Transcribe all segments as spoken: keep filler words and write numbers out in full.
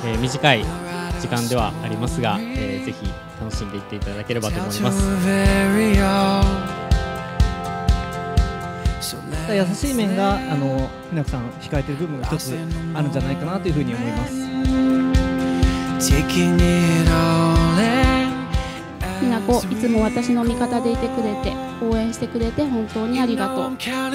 えー、短い時間ではありますが、えー、ぜひ楽しんでいっていただければと思います。 優しい面があの皆さん控えている部分が一つあるんじゃないかなというふうに思います。 みなこ、いつも私の味方でいてくれて、応援してくれて本当にありがとう。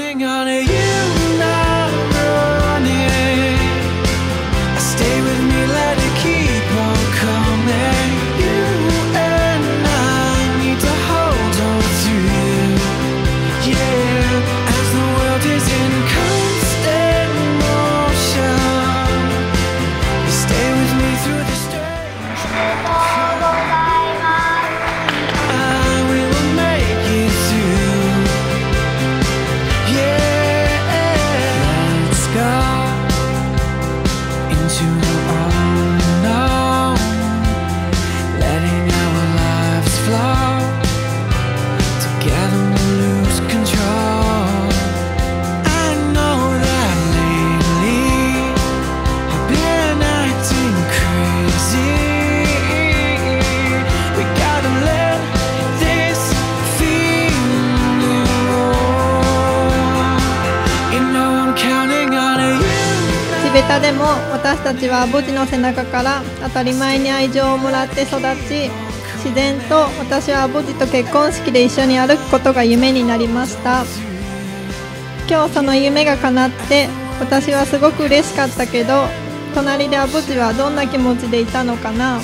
地べたでも私たちは母児の背中から当たり前に愛情をもらって育ち、自然と私は母児と結婚式で一緒に歩くことが夢になりました。今日その夢が叶って私はすごく嬉しかったけど、隣でアボジはどんな気持ちでいたのかな。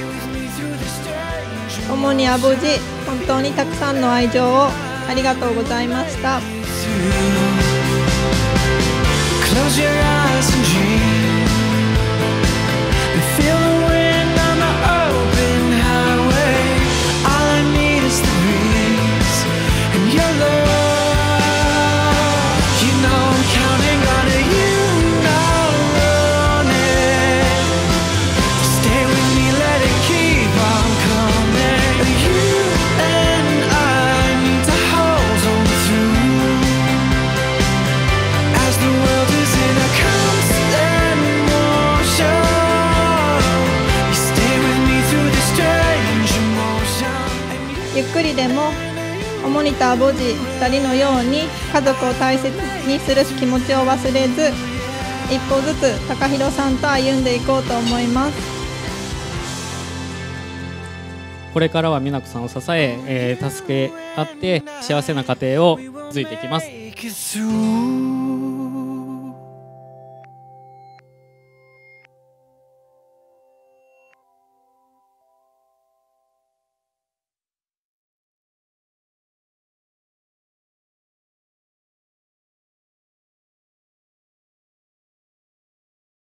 主にアボジ、本当にたくさんの愛情をありがとうございました。Close your eyes and dream and feel the wind on the open highway. All I need is the breeze and your love. You know I'm counting on it. You not running. Stay with me, let it keep on coming. You and I need to hold on through as the world isゆっくりでもおモニター母児ふたりのように家族を大切にする気持ちを忘れず、一歩ずつ高弘さんと歩んでいこうと思います。 これからは美奈子さんを支ええー、助け合って幸せな家庭を築いていきます。